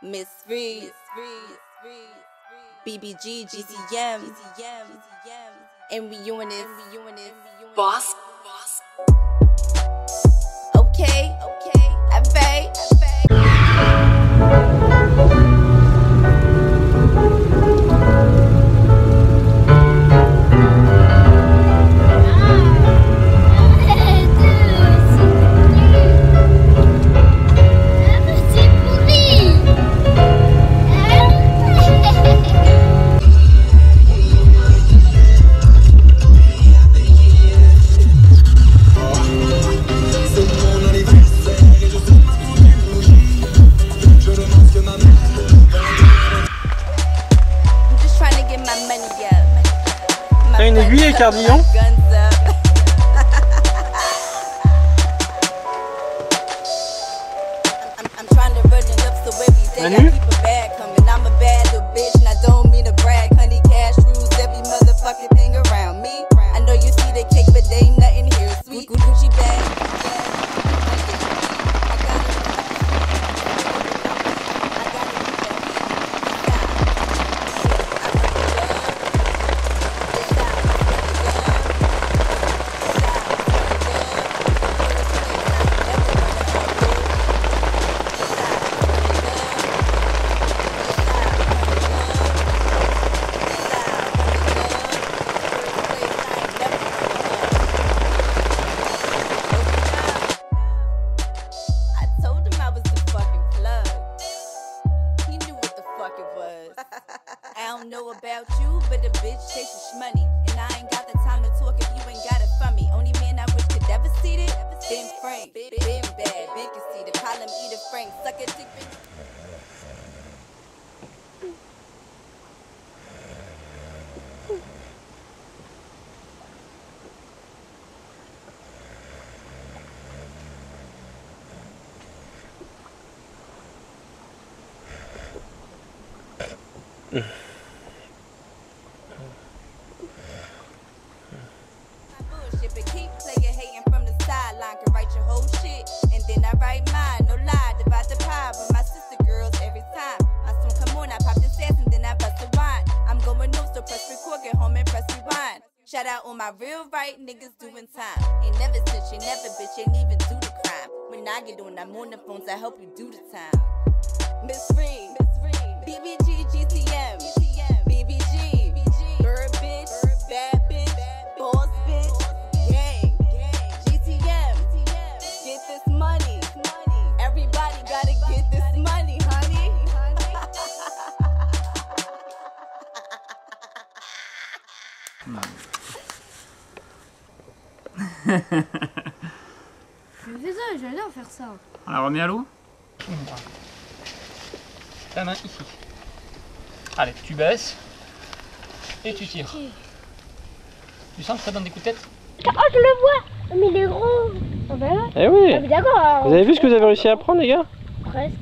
Miss Reed, BBG, GCM, and we doing this. Boss. Okay, FA. T'as une aiguille et cardillon? Manu? I don't know about you, but the bitch chases money, and I ain't got the time to talk if you ain't got it from me. Only man I wish could ever see it, been Frank, been bad, been conceited, call him either Frank, suck a dick. But keep playing, hating from the sideline. Can write your whole shit, and then I write mine. No lie, divide the pie with my sister girls every time. My song come on, I pop this ass and then I bust a wine. I'm going no, so press record, get home and press rewind. Shout out on my real right niggas doing time. Ain't never snitch, ain't never bitch, ain't even do the crime. When I get on, I'm on the phones, I help you do the time. Miss Reed, BBG, GCM, BBG, bird bitch, bad bitch, boss bitch. Je fais ça, j'adore faire ça. On la remet à l'eau. Ta main ici. Allez, tu baisses et tu tires. Tu sens que ça donne des coups de tête? Oh, je le vois. Mais il est gros. Ah bah là. Eh oui. Ah, mais d'accord. Vous avez vu ce que vous avez réussi à prendre, les gars? Presque.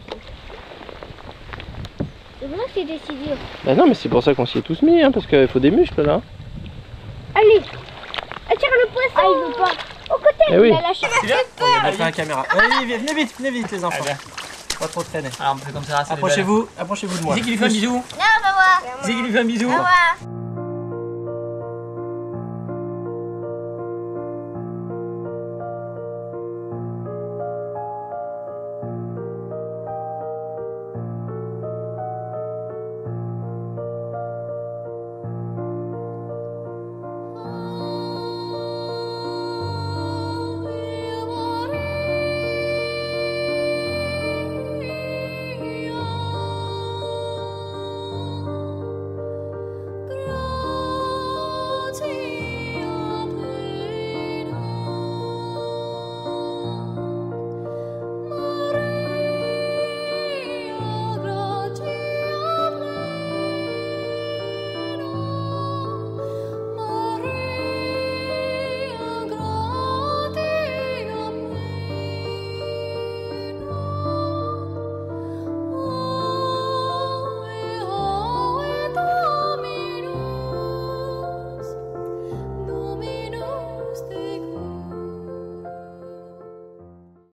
C'est pour ça que c'est décidé. Bah non, mais c'est pour ça qu'on s'y est tous mis, hein, parce qu'il faut des muscles là. Allez. Tire le poisson. Ah, il veut pas. Au côté. Eh oui. Il a lâché la tête. On va faire la caméra. Allez, venez vite les enfants. Pas trop traîner. Alors on fait comme ça. Approchez-vous de moi. Dis qu'il lui fait un bisou. Non, on va voir. Dis qu'il lui fait un bisou. Au revoir.